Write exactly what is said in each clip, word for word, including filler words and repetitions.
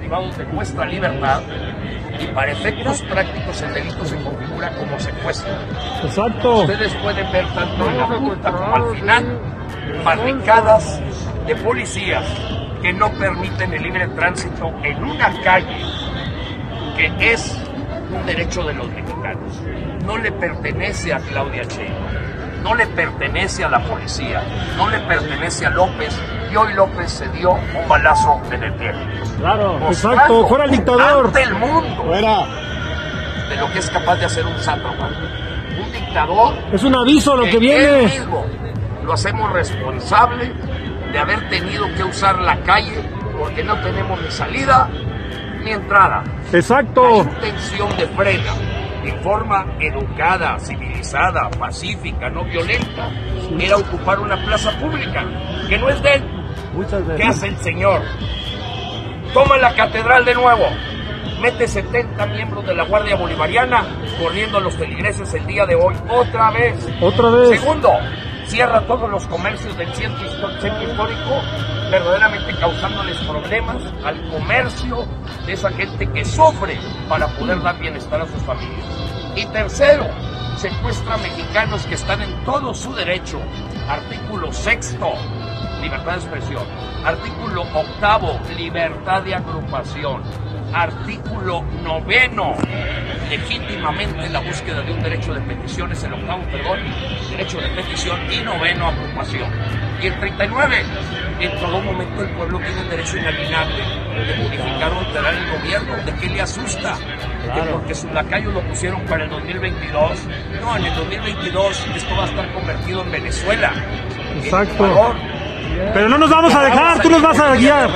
privados de nuestra libertad y para efectos prácticos el delito se configura como secuestro. Exacto. Ustedes pueden ver tanto en la punta como al final barricadas de policías que no permiten el libre tránsito en una calle que es un derecho de los mexicanos. No le pertenece a Claudia Sheinbaum, no le pertenece a la policía, no le pertenece a López, y hoy López se dio un balazo en el pie. Claro, exacto, fuera el dictador. Ante el mundo. Fuera. De lo que es capaz de hacer un sátrapa. Un dictador. Es un aviso lo que, que Él viene. mismo lo hacemos responsable de haber tenido que usar la calle porque no tenemos ni salida ni entrada. Exacto. La intención de Frena, en forma educada, civilizada, pacífica, no violenta, era ocupar una plaza pública que no es de él. Muchas veces. ¿Qué hace el señor? Toma la catedral de nuevo, mete setenta miembros de la Guardia Bolivariana corriendo a los feligreses el día de hoy, otra vez. Otra vez. Segundo, cierra todos los comercios del centro histórico, verdaderamente causándoles problemas al comercio de esa gente que sufre para poder dar bienestar a sus familias. Y tercero, secuestra a mexicanos que están en todo su derecho. Artículo sexto, libertad de expresión. Artículo octavo, libertad de agrupación. Artículo noveno, legítimamente la búsqueda de un derecho de petición, es el octavo, perdón, derecho de petición, y noveno, agrupación. Y el treinta y nueve, en todo momento el pueblo tiene el derecho inalienable de modificar o alterar el gobierno. ¿De qué le asusta? Claro. Que porque sus lacayos lo pusieron para el dos mil veintidós. No, en el dos mil veintidós esto va a estar convertido en Venezuela. Exacto. En Ecuador. Pero no nos vamos a dejar, tú nos vas a guiar.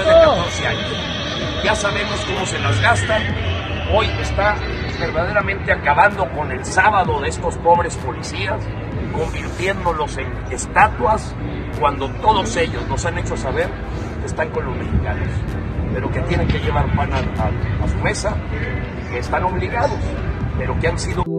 Ya sabemos cómo se las gastan. Hoy está verdaderamente acabando con el sábado de estos pobres policías, convirtiéndolos en estatuas, cuando todos ellos nos han hecho saber que están con los mexicanos, pero que tienen que llevar pan a, a, a su mesa, que están obligados, pero que han sido...